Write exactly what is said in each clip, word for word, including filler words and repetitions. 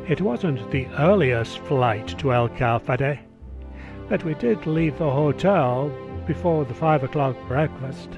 It wasn't the earliest flight to El Calafate, but we did leave the hotel before the five o'clock breakfast.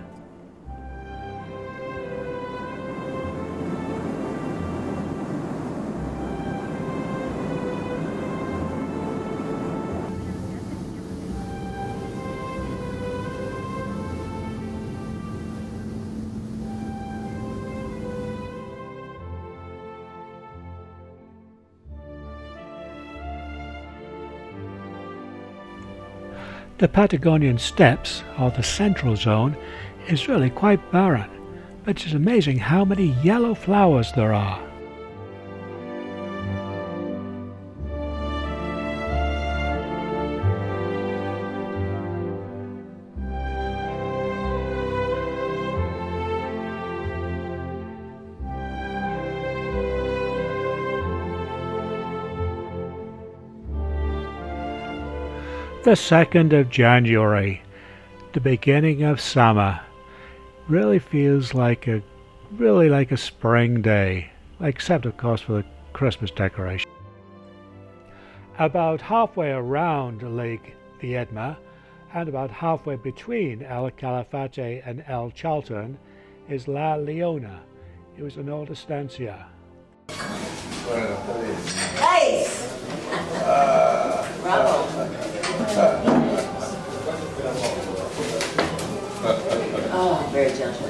The Patagonian steppes, or the central zone, is really quite barren, but it's amazing how many yellow flowers there are. The second of January, the beginning of summer, really feels like a really like a spring day, except of course for the Christmas decoration. About halfway around Lake Viedma and about halfway between El Calafate and El Chaltén is La Leona. It was an old estancia. Nice! Bravo! Oh, very gentle.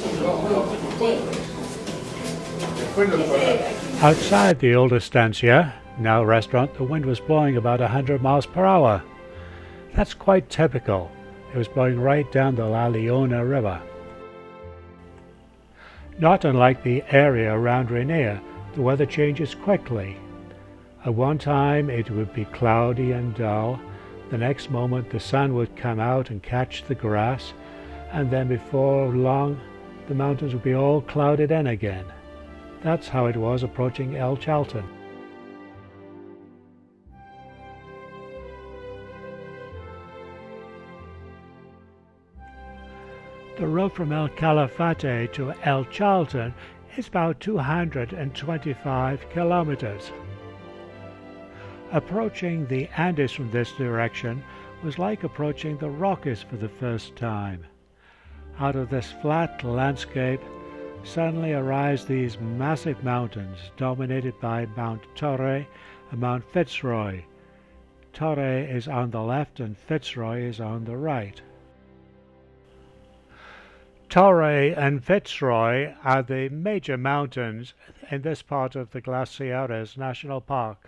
Outside the old estancia, now restaurant, the wind was blowing about one hundred miles per hour. That's quite typical. It was blowing right down the La Leona River. Not unlike the area around Rainier, the weather changes quickly. At one time it would be cloudy and dull. The next moment the sun would come out and catch the grass, and then before long the mountains would be all clouded in again. That's how it was approaching El Chaltén. The road from El Calafate to El Chaltén is about two hundred twenty-five kilometers. Approaching the Andes from this direction was like approaching the Rockies for the first time. Out of this flat landscape suddenly arise these massive mountains dominated by Mount Torre and Mount Fitzroy. Torre is on the left and Fitzroy is on the right. Torre and Fitzroy are the major mountains in this part of the Glaciares National Park.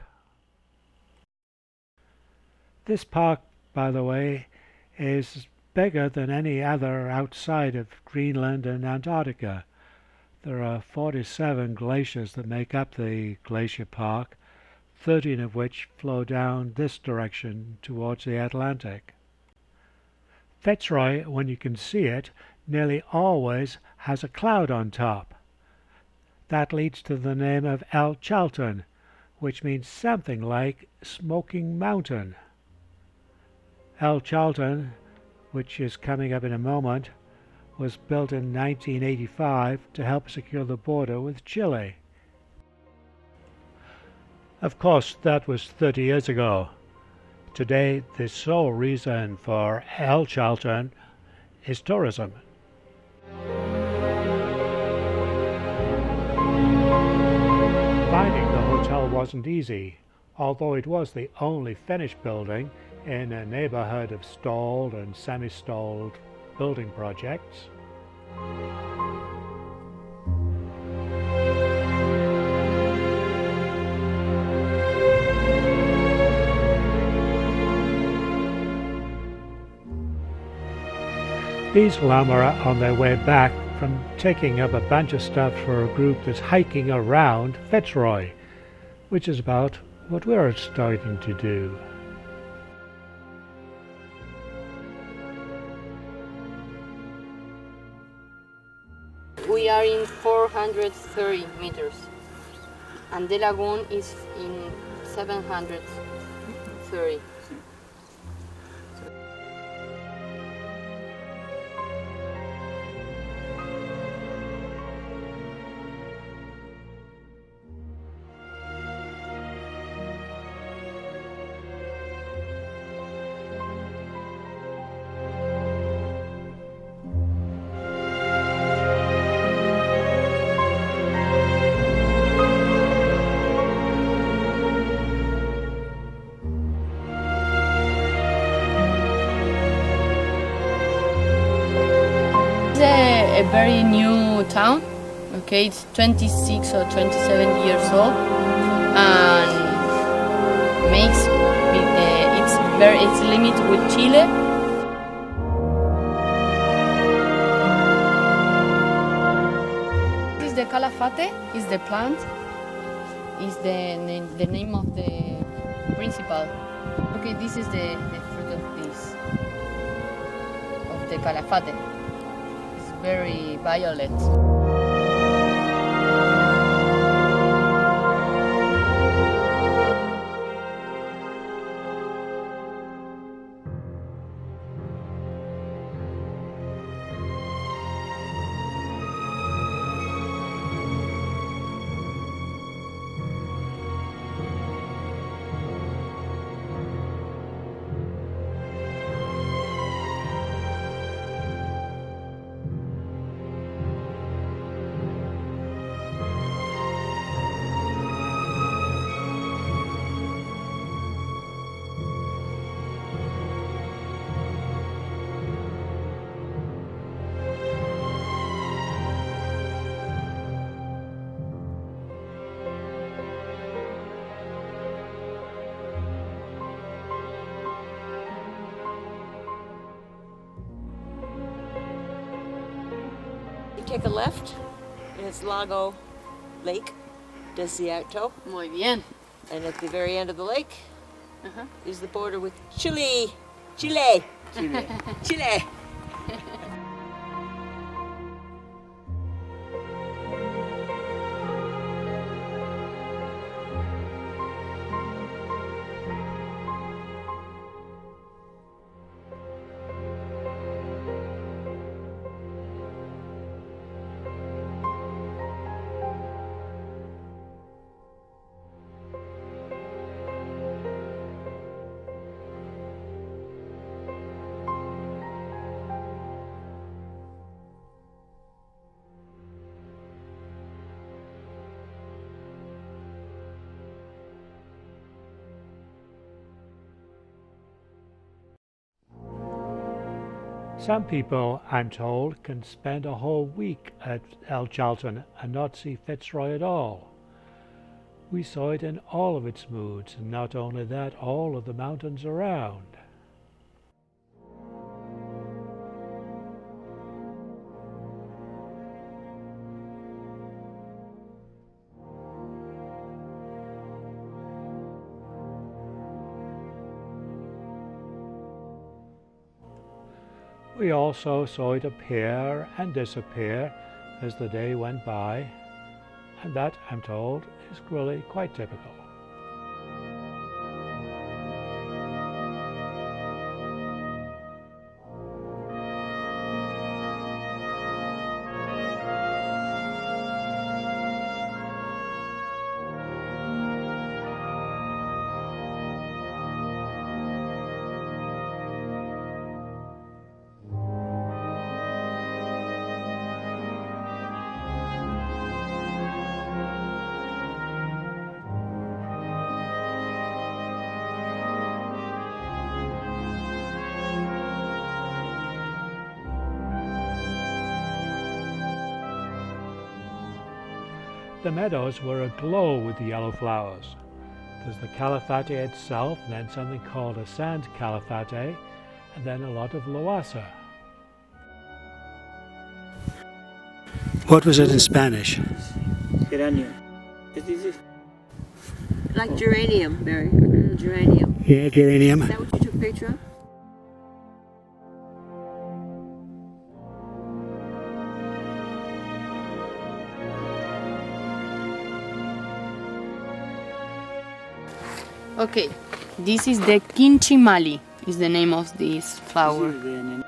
This park, by the way, is bigger than any other outside of Greenland and Antarctica. There are forty-seven glaciers that make up the glacier park, thirteen of which flow down this direction towards the Atlantic. Fitzroy, when you can see it, nearly always has a cloud on top. That leads to the name of El Chaltén, which means something like Smoking Mountain. El Chaltén, which is coming up in a moment, was built in nineteen eighty-five to help secure the border with Chile. Of course, that was thirty years ago. Today, the sole reason for El Chaltén is tourism. Finding the hotel wasn't easy, although it was the only finished building in a neighborhood of stalled and semi-stalled building projects. These llama are on their way back from taking up a bunch of stuff for a group that's hiking around Fitzroy, which is about what we're starting to do. We are in four hundred thirty meters, and the lagoon is in seven hundred thirty. very new town. Okay, it's twenty-six or twenty-seven years old, and makes uh, it's very it's linked with Chile. This is the calafate. Is the plant. Is the the name of the principal. Okay, this is the, the fruit of this of the calafate. It's very violet. Take a left, and it's Lago Lake Desierto. Muy bien. And at the very end of the lake Uh-huh. is the border with Chile. Chile. Chile. Chile. Some people, I'm told, can spend a whole week at El Chaltén and not see Fitzroy at all. We saw it in all of its moods, and not only that, all of the mountains around. We also saw it appear and disappear as the day went by, and that, I'm told, is really quite typical. The meadows were aglow with the yellow flowers. There's the Calafate itself, and then something called a sand Calafate, and then a lot of loasa. What was it in Spanish? Geranium. What is it? Like geranium, Mary. Uh, geranium. Yeah, geranium. Is that what you took a picture of? Okay, this is the quinchimali, is the name of this flower. This is the-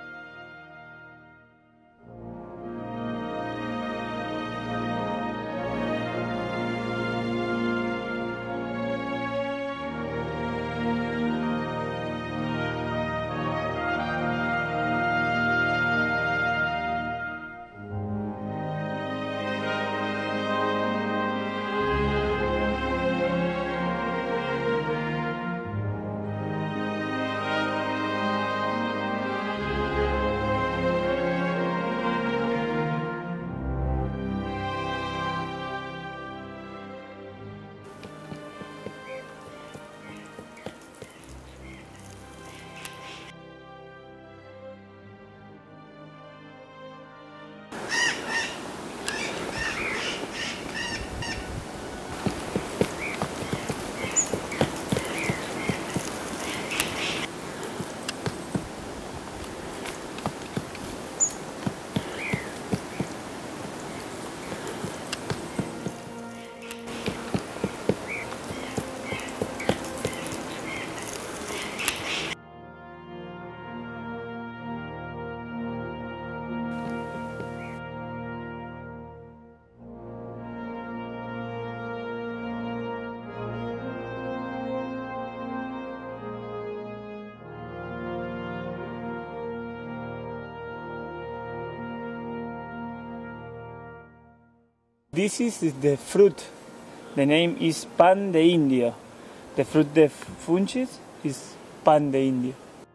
this is the fruit. The name is pan de indio. The fruit de funchis is pan de indio.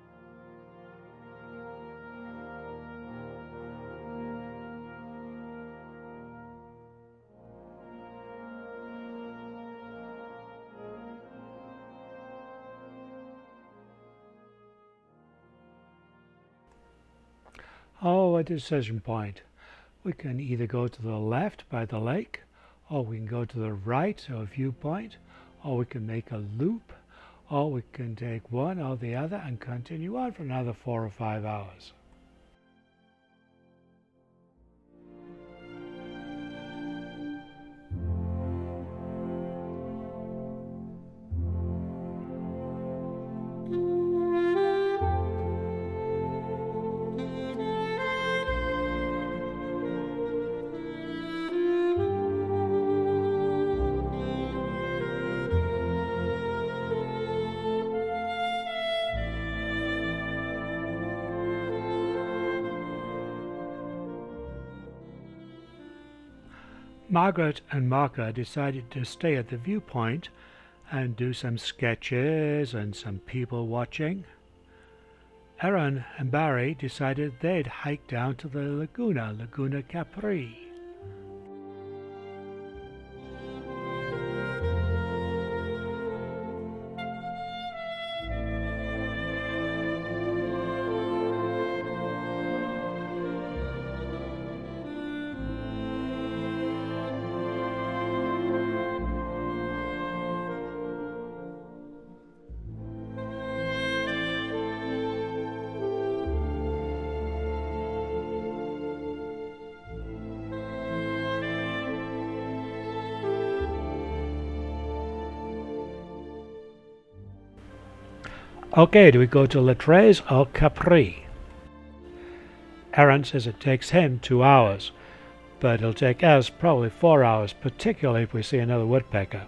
Oh, a decision point. We can either go to the left by the lake, or we can go to the right, so a viewpoint, or we can make a loop, or we can take one or the other and continue on for another four or five hours. Margaret and Marco decided to stay at the viewpoint and do some sketches and some people watching. Erin and Barry decided they'd hike down to the Laguna, Laguna Capri. Okay, do we go to Lettres or Capri? Erin says it takes him two hours, but it'll take us probably four hours, particularly if we see another woodpecker.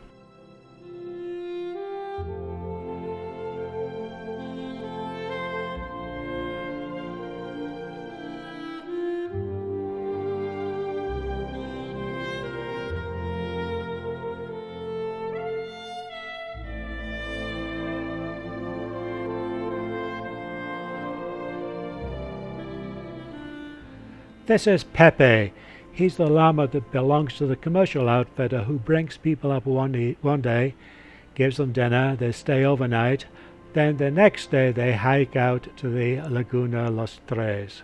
This is Pepe. He's the llama that belongs to the commercial outfitter who brings people up one day, one day, gives them dinner, they stay overnight, then the next day they hike out to the Laguna Los Tres.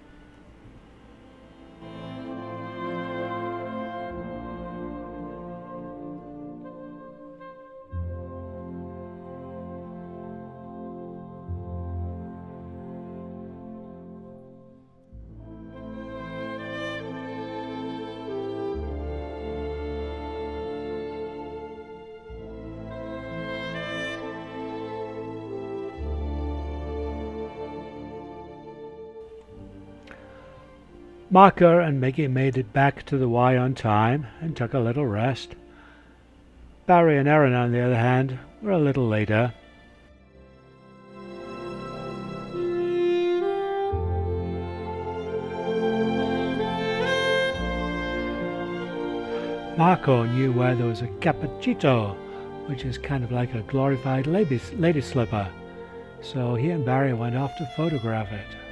Marco and Mickey made it back to the Y on time and took a little rest. Barry and Erin, on the other hand, were a little later. Marco knew where there was a cappuccino, which is kind of like a glorified lady, lady slipper, so he and Barry went off to photograph it.